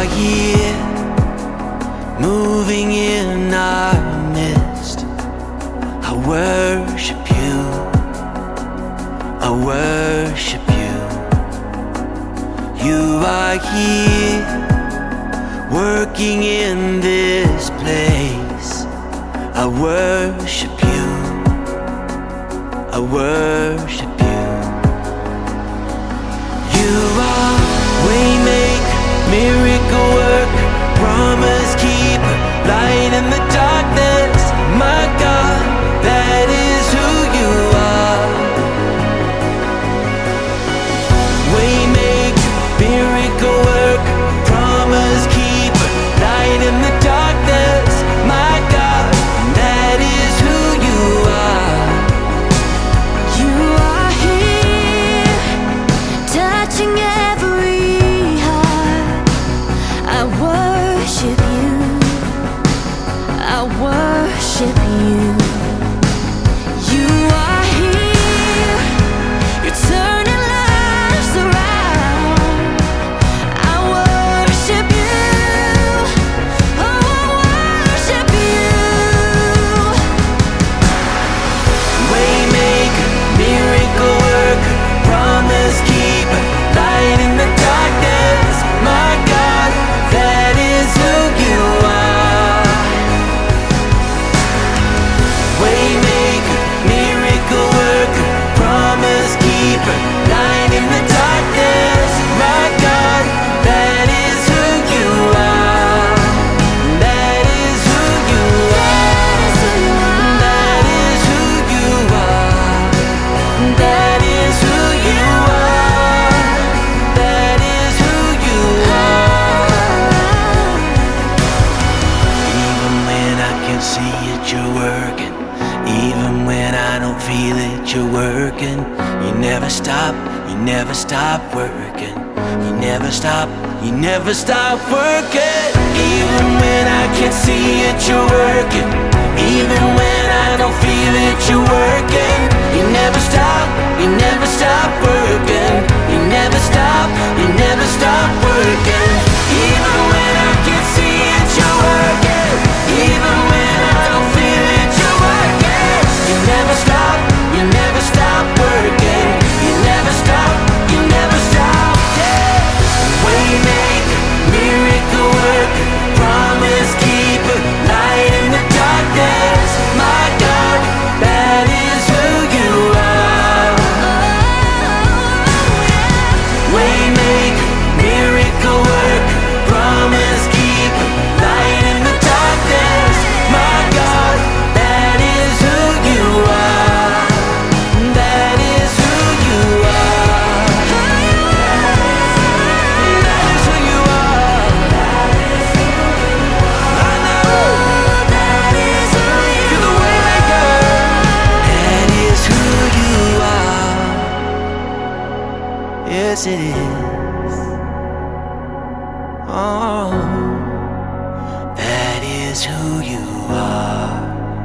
are here, moving in our midst. I worship you, I worship you. You are here, working in this place. I worship you, I worship you. You are waymaker, miracle worker, promise keeper, light in the darkness. My God, that is who you are. Waymaker, miracle worker, promise keeper, light in the darkness. My God, that is who you are. You are here, touching every heart. I worship you, I worship you. You are here, you're turning lives around. I worship you, oh I worship you. Waymaker, miracle worker, promise keeper, light in the darkness. My God, that is who you are. Waymaker, miracle worker, promise keeper, light in the darkness. My God, that is who you are. That is who you are. That is who you are. That is who you are. That is who you are. Even when I can see it, you're working. Even when I don't feel it, you're working. You never stop, you never stop working. You never stop, you never stop working. Even when I can't see it, you're working. Even when I don't feel it, you're working. You never stop, you never stop working. You never stop, you never stop working. Even when I can't see it, you're working. Even when I don't feel it, you're working. You never stop, you never stop working. You never stop, you never stop, yeah. Waymaker, miracle worker, promise keeper, light in the darkness. My God, that is who you are. Waymaker, miracle worker, promise keeper, light in the darkness. My God, that is who you are. That is who you are. That is who you are. I know. You're the waymaker. That is who you are. Yes, it is. Oh, that is who you are.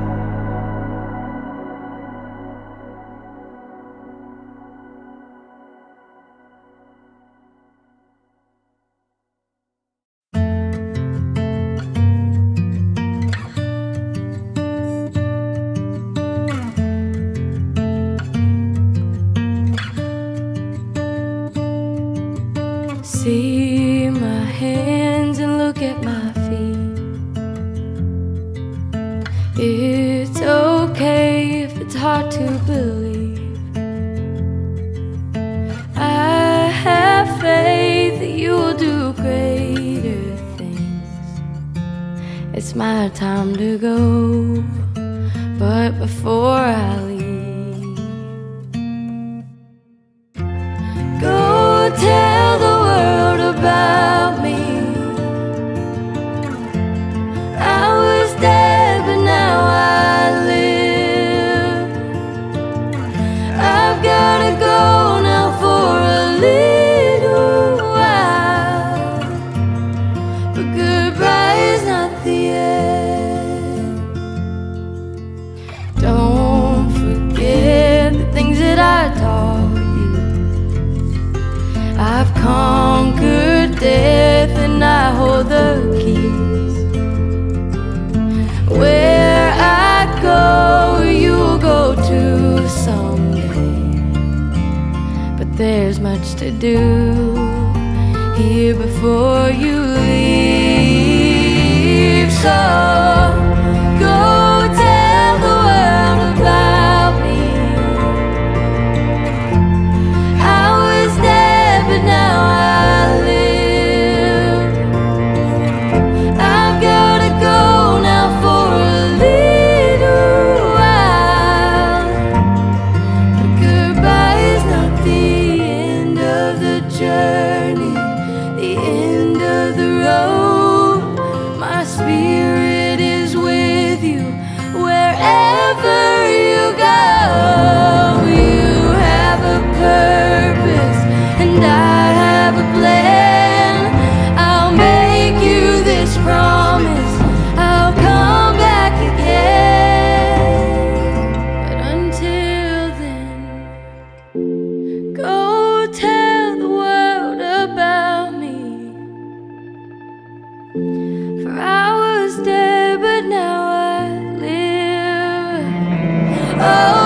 See my hands and look at my feet. It's okay if it's hard to believe. I have faith that you will do greater things. It's my time to go, but before I leave, go tell the world about me. I was dead, but now I live. I've gotta go now for a little while, but goodbye is not the end. Don't do here before you leave. So go tell the world about me. I was dead, but now I live. I've gotta go now for a little while. But goodbye is not the end of the journey, the end of the road. My spirit is with you wherever you go. You have a purpose and I have a plan. I'll make you this promise, I'll come back again. But until then, go tell the world about me. For I was dead, but now I live. Oh,